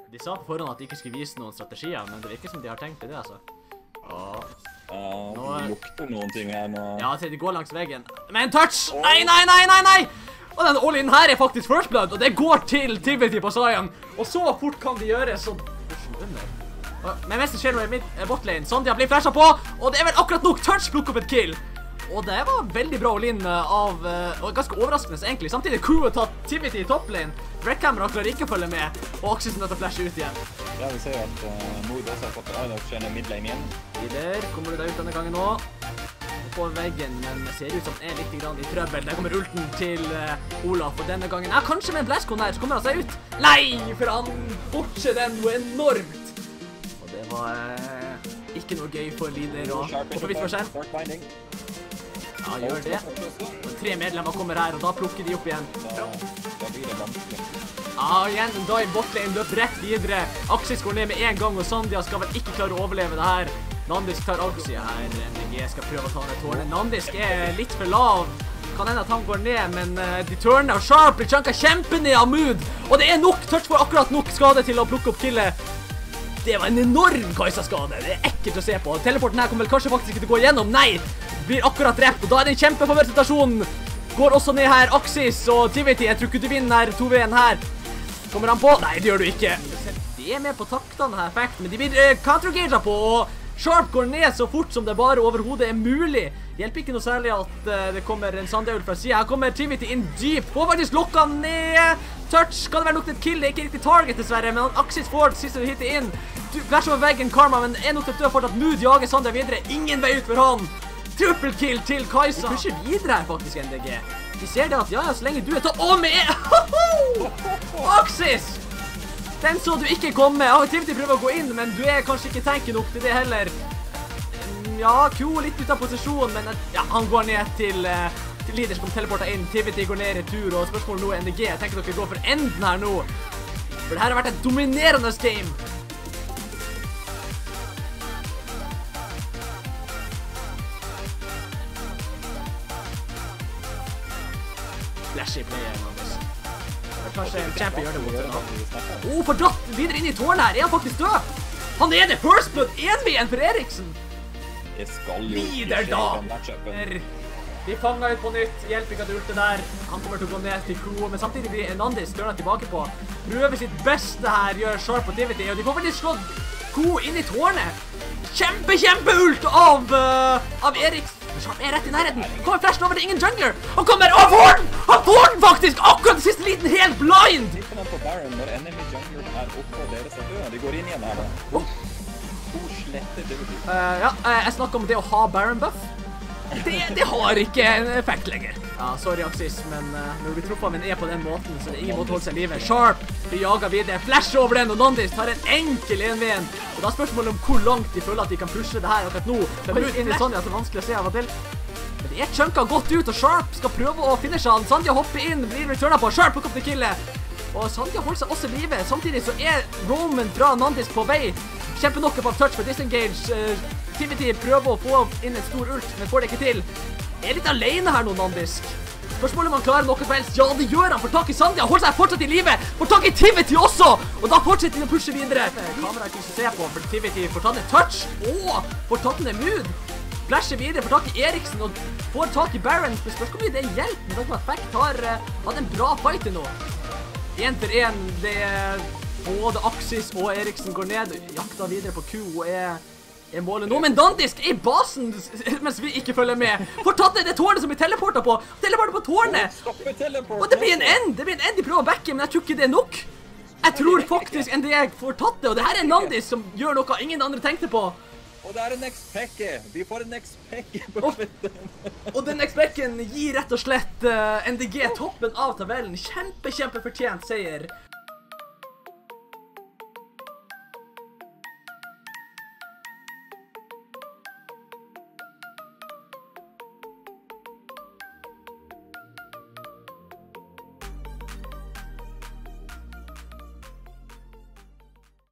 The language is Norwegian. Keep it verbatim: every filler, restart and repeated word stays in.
De sa på forhånd at de ikke skulle vise noen strategier, men det virker som de har tenkt til det, altså. Åh. Ja, Nå- det lukter noen ting her nå. Ja, se, de går langs veggen. Men touch! Nei, nei, nei, nei, nei! Og den all-in her er faktisk first blood, og det går til Tivity på Sion. Og så fort kan de gjøre så... Men mest det skjer noe i mitt botlane. Sandia blir flashet på, og det er vel akkurat nok touch plukker opp et kill. Og det var veldig bra all-in av, og ganske overraskende egentlig. Samtidig crewet tatt Tivity i topplane. Redcamera klarer ikke å følge med, og Axis er nødt til å flashe ut igjen. Ja, vi ser jo at uh, Mood også har fått Inox midlane igjen. Videre, kommer du deg ut denne gangen nå? På veggen, men det ser ut som han er litt grann i trøbbel. Der kommer ulten til uh, Olaf, og denne gangen, ja, kanskje med en Blastcon her, så kommer han seg ut. Nei, for han fortsetter den noe enormt. Og det var uh, ikke noe gøy for Lider å hoppe vidt for skjerm. Ja, gjør det. Og tre medlemmer kommer her, og da plukker de opp igjen. Da, da blir det vanskelig. Ja, igjen, en dive botlane løper rett videre. Axis går ned med en gang, og Sandia skal vel ikke klare å overleve det her. Nandisk tar Axia her. N D G skal prøve å ta ned tårnet. Nandisk er litt for lav. Kan hende at han går ned, men uh, de turner, og Sharp blir chunka kjempened av Mood. Og det er nok, touch for akkurat nok skade til å plukke opp killet. Det var en enorm Kajsa-skade. Det er ekkelt å se på. Teleporten her kommer vel kanskje faktisk ikke til å gå igjennom. Nei, blir akkurat drept, og da er det en kjempeforvirret situasjon. Går også ned her, Axis og Tivity. Jeg tror ikke du vinner her, to V-en her. Kommer han på? Nei, det gjør du ikke. De er med på taktene her, fact, men de blir uh, counter-gaget på, og Sharp går ned så fort som det bare overhodet er mulig. Hjelper ikke noe særlig at uh, det kommer en Sandia-ult fra siden. Her kommer Tivity inn dypt. Får faktisk lokka ned. Touch. Kan det være nok til et kill? Det er ikke riktig target dessverre, men Axis får siste hittet inn. Du flash over veggen, Karma, men er nok til å dø for at Mood jager Sandia videre. Ingen vei ut for han. Triple kill til Kajsa. De pusher videre her faktisk, N D G. De ser det at, ja, ja, så lenge du er tatt... Å, med... Axis! Den så du ikke komme. Ja, Tivity prøver å gå inn, men du er kanskje ikke tenker nok til det heller. Ja, Q litt ut av posisjon, men ja, han går ned til, uh, til Lider som teleporter inn. Tivity går ned i tur, og spørsmålet nå er N D G. Jeg tenker dere går for enden her nå. For det her har vært et dominerende game. Flashy player, Magnus. Kanskje en champion gjør det mot det. Åh, fordratt videre inn i tårnet her. Er han faktisk død? Han er det. First blood. en v en for Eriksen. Det skal jo Lider da. De fanger ut på nytt. Hjelper ikke at du ulte der. Han kommer til å gå ned til Crew, men samtidig blir Nandis størnet tilbake på. Prøver sitt beste her, gjør Sharp og Tivity, og de får faktisk slått Crew inn i tårnet. Kjempe, kjempe ult av, uh, av Eriksen. Sharp er rett i nærheten. Kommer flashen over til ingen jungler. Han kommer, og får den! Han får den faktisk! Akkurat siste liten, helt blind! Tipper han på Baron når enemy jungler er oppe og deres er døde. De går inn igjen her da. Oh. To sletter det. Uh, ja, uh, jeg snakker om det å ha Baron buff. Det, det har ikke en effekt lenger. Ja, sorry Axis, men uh, når vi tror på at vi er på den måten, så det er ingen måte å holde seg i livet. Sharp, vi jager videre, flash over den, og Nandis tar en enkel en v en. Og da er spørsmålet om hvor langt de føler at de kan pushe det her akkurat nå. Det er ut inn i Sandia at det er vanskelig å se av og til. Men det er chunka godt ut, og Sharp skal prøve å finishe han. Sandia hopper inn, blir returnet på. Sharp plukker opp det killet. Og Sandia holder seg også i livet. Samtidig så er Roman fra Nandis på vei. Kjempenokket på touch for disengage. Uh, Tivity prøver å få inn en stor ult, men får det ikke til. Er litt alene her nå, Nandisk. Spørsmålet om han klarer noe som helst. Ja, det gjør han. Får tak i Sandia. Holder seg fortsatt i livet. Får tak i Tivity også. Og da fortsetter de å pushe videre. Kameraet kan ikke se på, for Tivity får tatt ned touch. Og får tatt ned Mood. Flasher videre, får tak i Eriksen og får tak i Baron. Men spørsmålet hvor mye det hjelper. Men takk for at Fact har uh, hatt en bra fight nå. En for en. Det er både Axis og Eriksen går ned. Jakta videre på Q og er... er målet nå, men Nandisk er i basen mens vi ikke følger med. Får tatt ned det tårnet som vi teleporter på. Teleporter på tårnet. Og det blir en end. Det blir en end de prøver å backe, men jeg tror ikke det er nok. Jeg tror faktisk enn det jeg får tatt det, og det her er Nandisk som gjør noe ingen andre tenkte på. Og det er en X-Pekke. Vi får en X-Pekke på slutten. Og den X-Pekken gir rett og slett uh, N D G toppen av tabellen. Kjempe, kjempe fortjent seier.